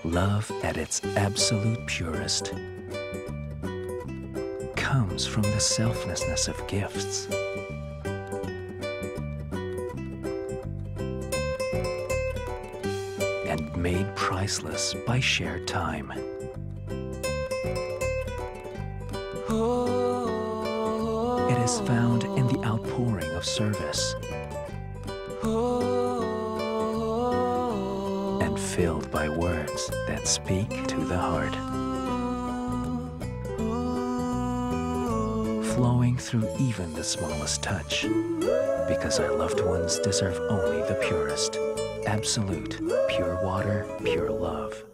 Love at its absolute purest comes from the selflessness of gifts. And made priceless by shared time. It is found in the outpouring of service and filled by words that speak to the heart, flowing through even the smallest touch, because our loved ones deserve only the purest, absolute, pure water, pure love.